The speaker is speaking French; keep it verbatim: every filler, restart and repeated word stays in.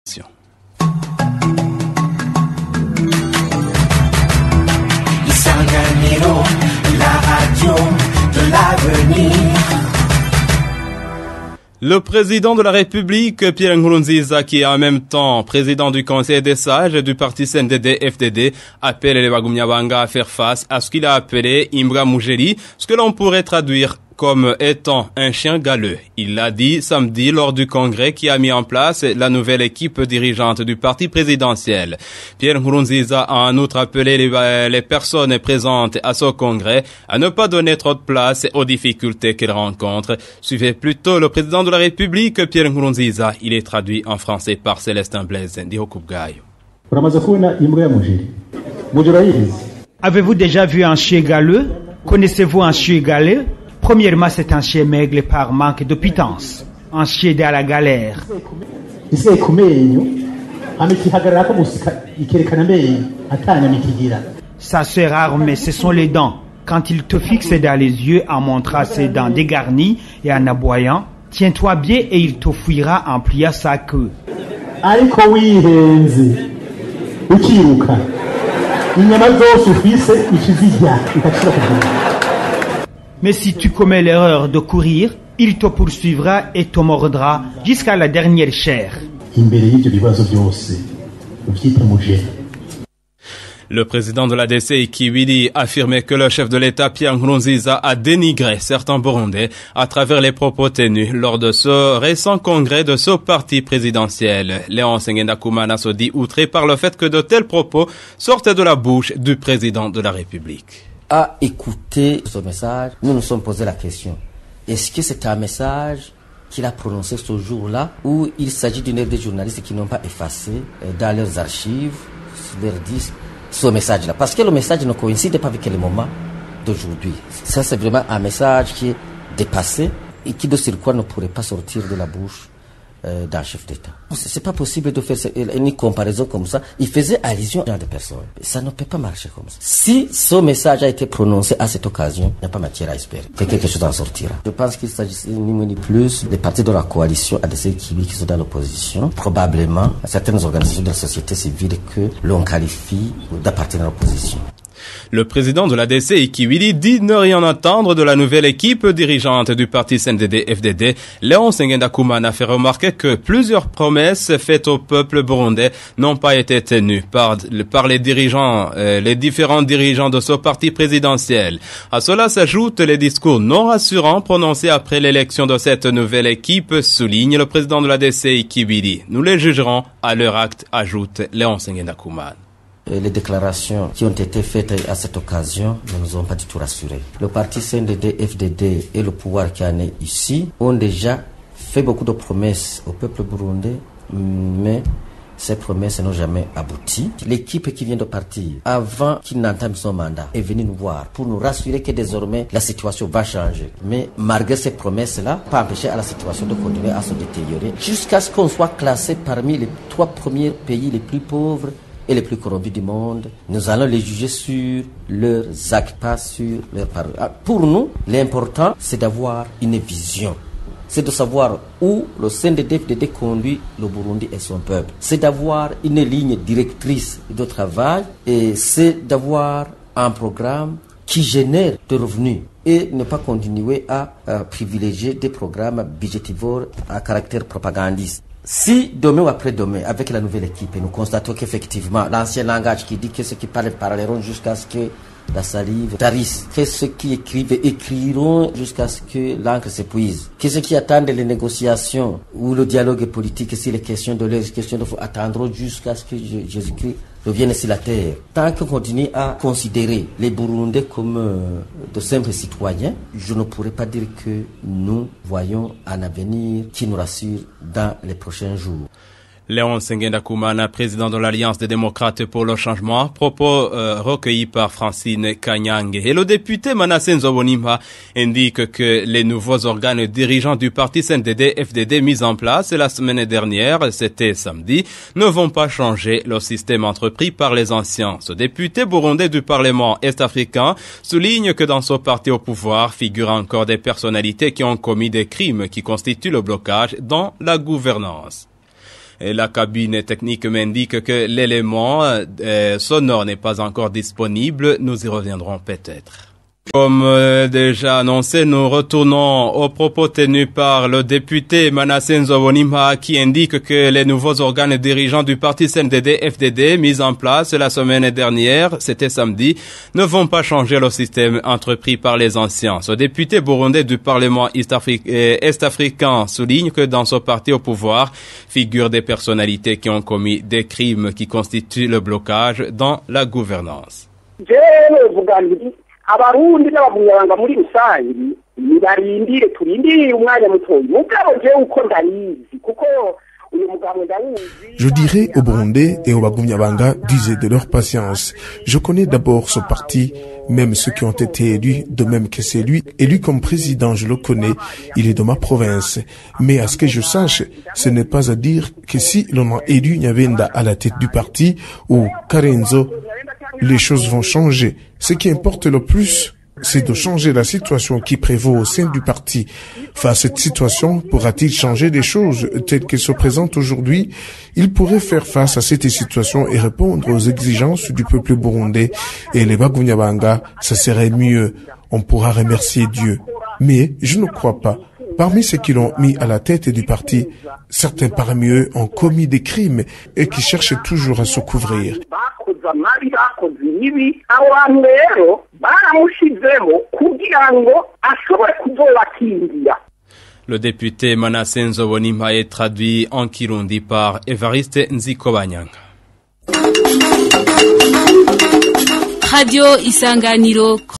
La radio de l'avenir. Le président de la République, Pierre Nkurunziza, qui est en même temps président du Conseil des sages du parti C N D D F D D, appelle les Bagumyabanga à faire face à ce qu'il a appelé Imbwa Mujeri, ce que l'on pourrait traduire comme étant un chien galeux. Il l'a dit samedi lors du congrès qui a mis en place la nouvelle équipe dirigeante du parti présidentiel. Pierre Nkurunziza a en outre appelé les, les personnes présentes à ce congrès à ne pas donner trop de place aux difficultés qu'elles rencontrent. Suivez plutôt le président de la République, Pierre Nkurunziza. Il est traduit en français par Célestin Blaise Ndihokubwayo. Avez-vous déjà vu un chien galeux? Connaissez-vous un chien galeux? Premièrement, c'est un chien maigre par manque de pitance, un chien à la galère. Ça c'est rare, mais ce sont les dents. Quand il te fixe dans les yeux en montrant ses dents dégarnies et en aboyant, tiens-toi bien et il te fuira en pliant sa queue. Mais si tu commets l'erreur de courir, il te poursuivra et te mordra jusqu'à la dernière chair. Le président de l'A D C, Kiwili, affirmait que le chef de l'État, Pierre Nkurunziza, a dénigré certains Burundais à travers les propos tenus lors de ce récent congrès de ce parti présidentiel. Léonce Ngendakumana se dit outré par le fait que de tels propos sortent de la bouche du président de la République. À écouter ce message, nous nous sommes posé la question. Est-ce que c'est un message qu'il a prononcé ce jour-là ou il s'agit d'une œuvre des journalistes qui n'ont pas effacé dans leurs archives, sur leurs disques, ce message-là? Parce que le message ne coïncide pas avec le moment d'aujourd'hui. Ça, c'est vraiment un message qui est dépassé et qui, de surcroît, ne pourrait pas sortir de la bouche Euh, d'un chef d'État. C'est pas possible de faire une comparaison comme ça. Il faisait allusion à des personnes. Ça ne peut pas marcher comme ça. Si ce message a été prononcé à cette occasion, il n'y a pas matière à espérer que quelque chose en sortira. Je pense qu'il s'agissait ni moins ni plus des partis de la coalition A D C Kiwili qui sont dans l'opposition. Probablement certaines organisations de la société civile que l'on qualifie d'appartenir à l'opposition. Le président de l'A D C, Kiwili, dit ne rien attendre de la nouvelle équipe dirigeante du parti C N D D F D D. Léonce Ngendakumana a fait remarquer que plusieurs promesses faites au peuple burundais n'ont pas été tenues par, par les dirigeants, euh, les différents dirigeants de ce parti présidentiel. À cela s'ajoutent les discours non rassurants prononcés après l'élection de cette nouvelle équipe, souligne le président de l'A D C, Kiwili. Nous les jugerons à leur acte, ajoute Léonce Ngendakumana. Les déclarations qui ont été faites à cette occasion ne nous ont pas du tout rassurés. Le parti C N D D F D D et le pouvoir qui en est ici ont déjà fait beaucoup de promesses au peuple burundais, mais ces promesses n'ont jamais abouti. L'équipe qui vient de partir, avant qu'il n'entame son mandat, est venue nous voir pour nous rassurer que désormais la situation va changer. Mais malgré ces promesses-là, pas empêcher à la situation de continuer à se détériorer jusqu'à ce qu'on soit classé parmi les trois premiers pays les plus pauvres et les plus corrompus du monde. Nous allons les juger sur leurs actes, pas sur leurs paroles. Pour nous, l'important, c'est d'avoir une vision. C'est de savoir où le C N D D F D D conduit le Burundi et son peuple. C'est d'avoir une ligne directrice de travail et c'est d'avoir un programme qui génère des revenus et ne pas continuer à, à privilégier des programmes budgétivores à caractère propagandiste. Si demain ou après-demain, avec la nouvelle équipe, nous constatons qu'effectivement, l'ancien langage qui dit que ceux qui parlent parleront jusqu'à ce que la salive tarisse, que ceux qui écrivent écriront jusqu'à ce que l'encre s'épuise, que ceux qui attendent les négociations ou le dialogue politique, si les questions de leurs questions de attendront jusqu'à ce que Jésus-Christ revienne sur la terre. Tant qu'on continue à considérer les Burundais comme euh, de simples citoyens, je ne pourrais pas dire que nous voyons un avenir qui nous rassure dans les prochains jours. Léonce Ngendakumana, président de l'Alliance des démocrates pour le changement, propos euh, recueillis par Francine Kanyange. Et le député Manasseh Nzobonimpa indique que les nouveaux organes dirigeants du parti C N D D F D D mis en place la semaine dernière, c'était samedi, ne vont pas changer le système entrepris par les anciens. Ce député burundais du Parlement est-africain souligne que dans ce parti au pouvoir figurent encore des personnalités qui ont commis des crimes qui constituent le blocage dans la gouvernance. Et la cabine technique m'indique que l'élément euh, sonore n'est pas encore disponible. Nous y reviendrons peut-être. Comme euh, déjà annoncé, nous retournons aux propos tenus par le député Manasseh Nzobonimpa qui indique que les nouveaux organes dirigeants du parti C N D D F D D mis en place la semaine dernière, c'était samedi, ne vont pas changer le système entrepris par les anciens. Ce député burundais du Parlement est-africain souligne que dans ce parti au pouvoir figurent des personnalités qui ont commis des crimes qui constituent le blocage dans la gouvernance. Abarundi n'abagumyabanga muri rusangi nibarindire turindire umwanya mutoyi mugabo je uko ndarizi kuko uyu mugabo ndawuzi. Je dirais aux Burundais et aux Bagumyabanga d'user de leur patience. Je connais d'abord ce parti, même ceux qui ont été élus, de même que c'est lui. Élu comme président, je le connais, il est de ma province. Mais à ce que je sache, ce n'est pas à dire que si l'on a élu Nyabenda à la tête du parti ou Karenzo, les choses vont changer. Ce qui importe le plus, c'est de changer la situation qui prévaut au sein du parti. Face à cette situation, pourra-t-il changer les choses telles qu'elles se présentent aujourd'hui? Il pourrait faire face à cette situation et répondre aux exigences du peuple burundais. Et les Bagumyabanga, ça serait mieux. On pourra remercier Dieu. Mais je ne crois pas. Parmi ceux qui l'ont mis à la tête du parti, certains parmi eux ont commis des crimes et qui cherchent toujours à se couvrir. Le député Manasseh Nzobonimpa est traduit en Kirundi par Evariste Nzikobanyanga. Radio Isanganiro.